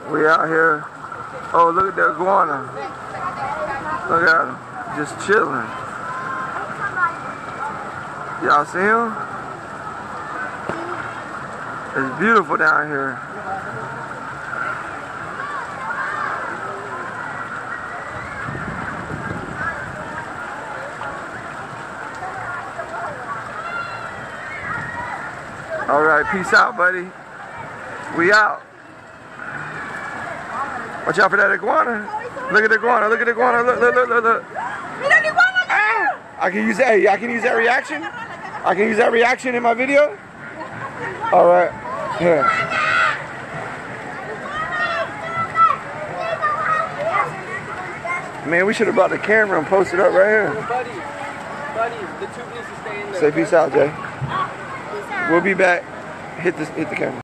We out here. Oh, look at that iguana. Look at him. Just chilling. Y'all see him? It's beautiful down here. All right, peace out, buddy. We out. Watch out for that iguana. Look at the iguana. Look at the iguana. Look, look, look, look, look. Ah! I can use that. Hey, I can use that reaction. I can use that reaction in my video. All right. Here. Man, we should have brought the camera and posted up right here. Buddy, the tube needs to stay in there. Say peace out, Jay. We'll be back. Hit the camera.